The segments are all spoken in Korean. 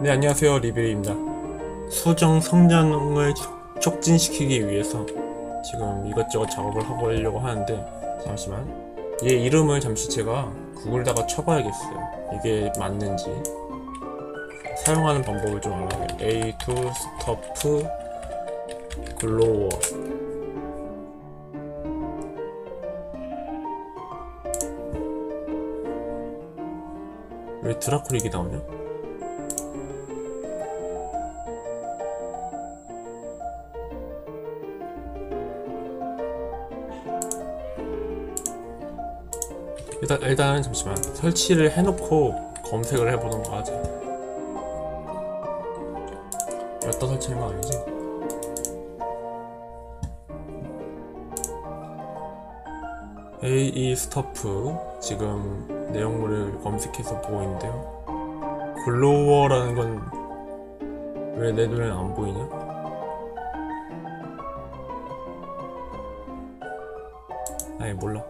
네, 안녕하세요. 리뷰입니다. 수정 성장을 촉진시키기 위해서 지금 이것저것 작업을 하려고 하는데, 잠시만. 얘 이름을 잠시 제가 구글다가 쳐봐야겠어요. 이게 맞는지. 사용하는 방법을 좀 알아요. A2 스토프 글로워. 왜 드라쿠릭이 나오냐? 일단은 잠시만 설치를 해놓고 검색을 해보는 거 하자. 여기다 설치하는 거 아니지? AE 스토프 지금 내용물을 검색해서 보고 있는데요. 글로워라는 건 왜 내 눈에는 안 보이냐? 아니 몰라.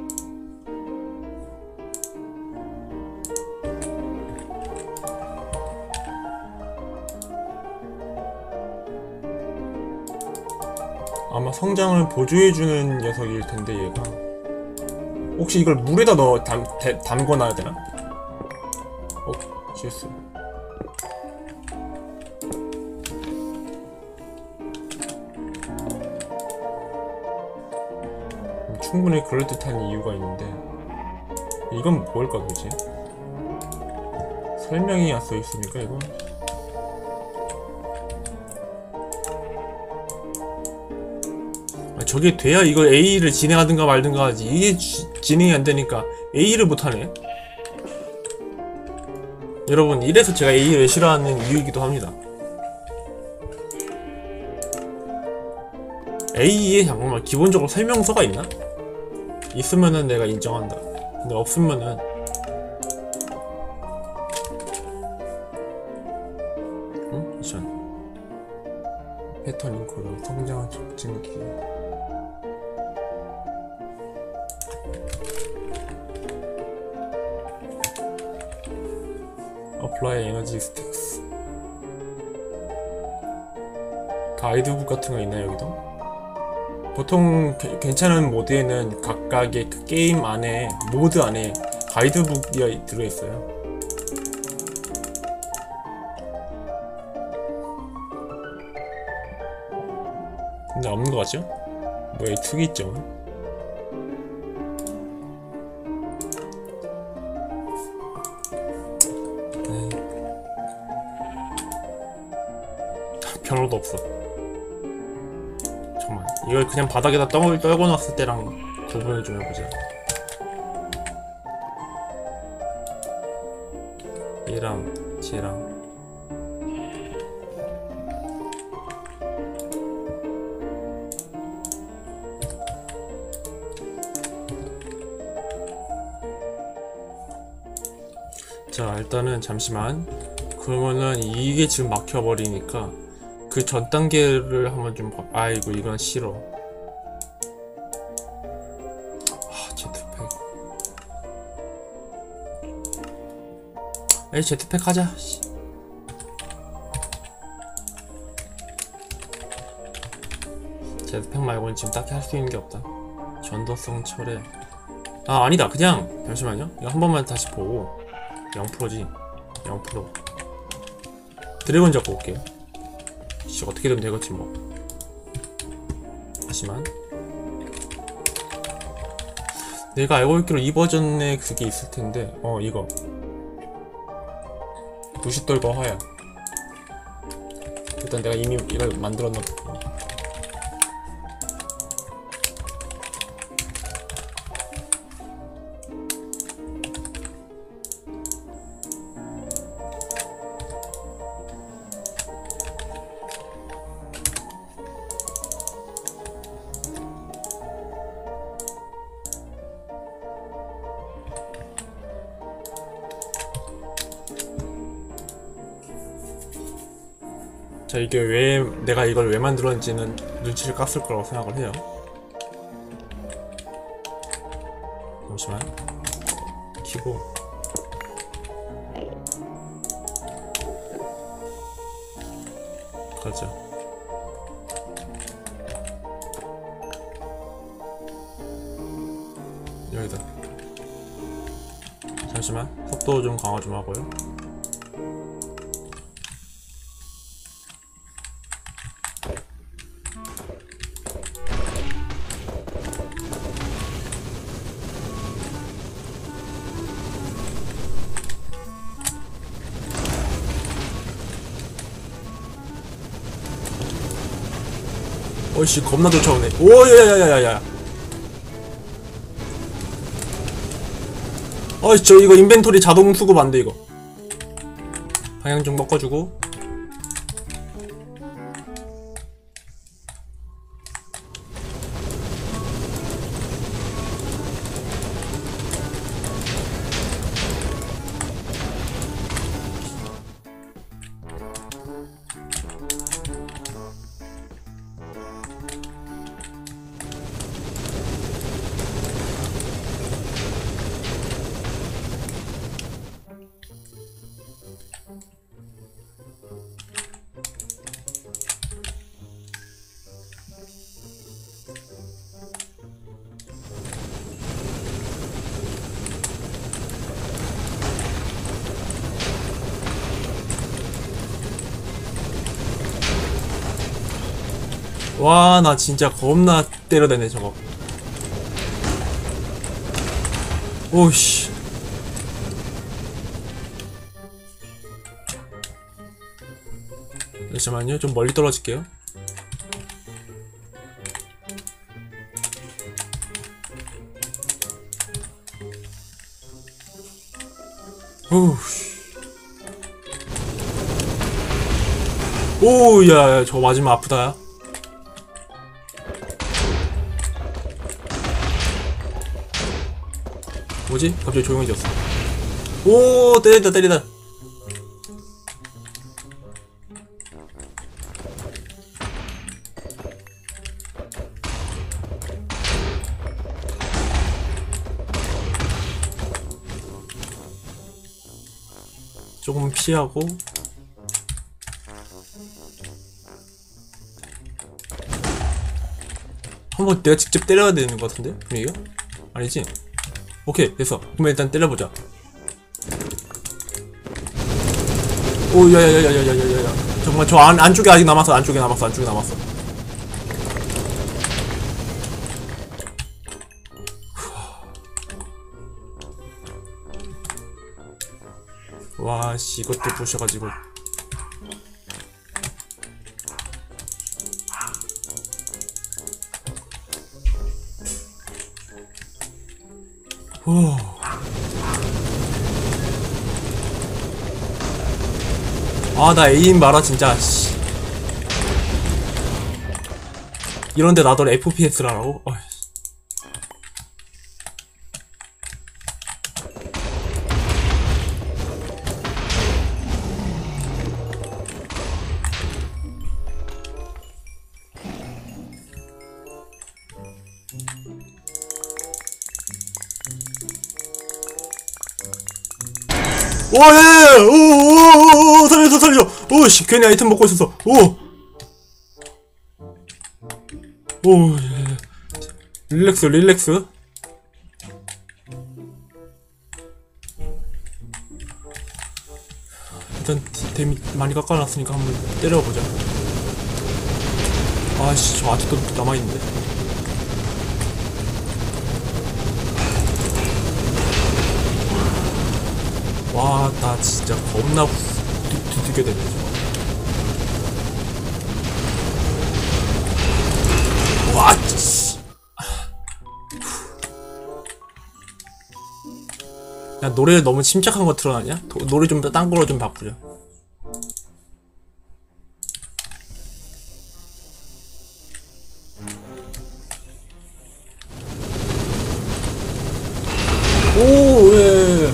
아마 성장을 보조해주는 녀석일 텐데 얘가. 혹시 이걸 물에다 담궈놔야 되나? 실수. 충분히 그럴듯한 이유가 있는데 이건 뭘까 도대체? 설명이 안 써있으니까 이건 저게 돼야 이걸 A를 진행하든가 말든가 하지. 이게 진행이 안 되니까 A를 못하네. 여러분, 이래서 제가 A를 싫어하는 이유이기도 합니다. A에 잠깐만 기본적으로 설명서가 있나? 있으면은 내가 인정한다. 근데 없으면은 응? 전 패턴 잉크로 성장을 촉진기. Apply Energy Stacks. 가이드북 같은 거 있나요, 여기도? 보통 괜찮은 모드에는 각각의 그 게임 안에, 모드 안에 가이드북이 들어있어요. 근데 없는 거 같죠? 뭐야, 이 특이점. 별로도 없어. 잠깐만, 이걸 그냥 바닥에다 떨궈 놨을 때랑 구분을 좀 해보자. 얘랑 쟤랑. 자, 일단은 잠시만. 그러면은 이게 지금 막혀버리니까 그 전 단계를 한번 좀 봐. 아이고, 이건 싫어. 제트팩. 에이, 제트팩 하자. 제트팩 말고는 지금 딱히 할 수 있는 게 없다. 전도성 철회. 아, 아니다. 그냥 잠시만요. 이거 한 번만 다시 보고. 0%지. 0%. 드래곤 잡고 올게요. 어떻게든 되겠지 뭐. 하지만 내가 알고 있기로 이 버전에 그게 있을 텐데, 이거 부싯돌과 화약. 일단 내가 이미 이걸 만들었나 보고. 자, 이게 왜 내가 이걸 왜 만들었는지는 눈치를 깠을 거라고 생각을 해요. 잠시만. 키고 가자. 여기다. 잠시만, 속도 좀 강화 좀 하고요. 어이씨, 겁나 쫓아오네. 오야야야야야. 어이씨, 저 이거 인벤토리 자동 수급 안 돼 이거. 방향 좀 바꿔주고. 와, 나 진짜 겁나 때려대네 저거. 오씨. 잠시만요, 좀 멀리 떨어질게요. 오야, 저거 맞으면 아프다. 뭐지? 갑자기 조용해졌어. 오, 때리다 때리다. 조금 피하고. 한번 내가 직접 때려야 되는 것 같은데? 분위기가? 아니지? 오케이, 됐어. 그러면 일단 때려보자. 오, 야야야야야야야야. 정말 저 안쪽에 아직 남았어. 안쪽에 남았어. 안쪽에 남았어. 와, 씨, 이것도 부셔가지고. 오. 아, 나 에임 봐라 진짜. 씨. 이런데 나도 FPS라고? 오, 예, 오, 살려줘, 살려줘. 오, 씨, 괜히 아이템 먹고 있었어. 오, 예. 릴렉스, 릴렉스. 일단 데미 많이 깎아놨으니까 한번 때려보자. 아씨, 저 아직도 남아있는데. 와, 나 진짜 겁나 뒤지게 되네 저거. 와, 씨. 야, 노래를 너무 침착한 거 틀어놨냐? 노래 좀 딴 거로 좀 바꾸자. 오, 예.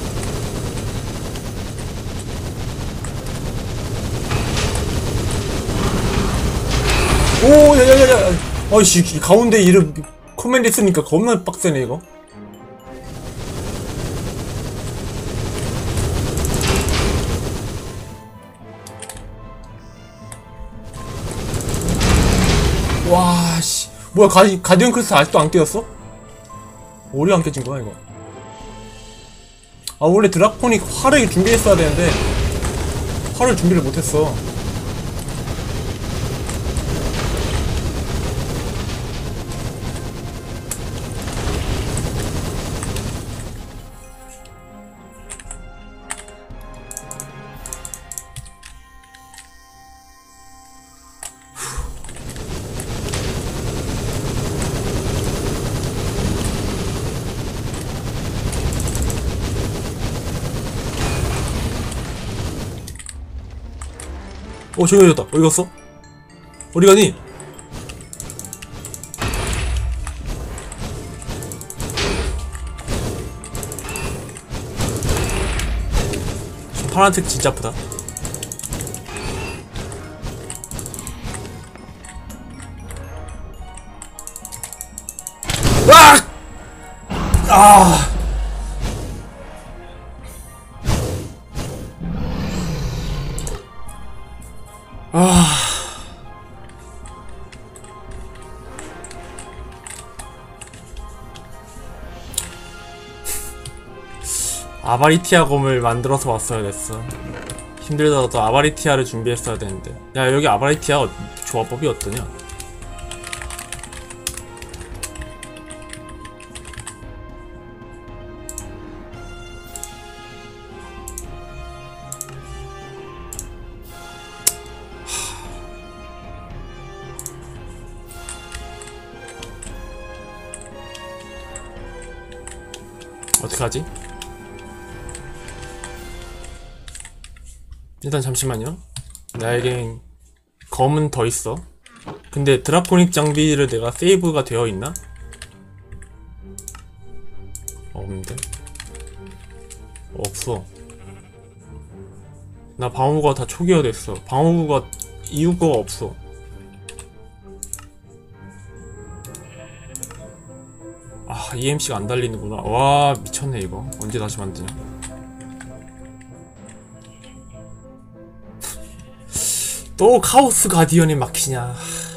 오, 야야야야. 아이씨, 가운데 이름 코멘트 쓰니까 겁나 빡세네 이거. 뭐야, 가디언 크리스탈 아직도 안 깨졌어? 오리 안 깨진 거야 이거? 아, 원래 드라코닉 활을 준비했어야 되는데 활을 준비를 못했어. 저기 어디갔다. 어디 갔어? 어디 가니? 파란색 진짜 아프다. 으악! 아! 아바리티아 검을 만들어서 왔어야 됐어. 힘들더라도 아바리티아를 준비했어야 되는데. 야, 여기 아바리티아 조합법이 어떠냐? 어떡하지? 일단 잠시만요. 나에겐 검은 더 있어. 근데 드라코닉 장비를 내가 세이브가 되어 있나? 없는데? 없어. 나 방어구가 다 초기화 됐어. 방어구가 이유가 없어. 아, EMC가 안 달리는구나. 와, 미쳤네 이거. 언제 다시 만드냐? 또 카오스 가디언에 막히냐.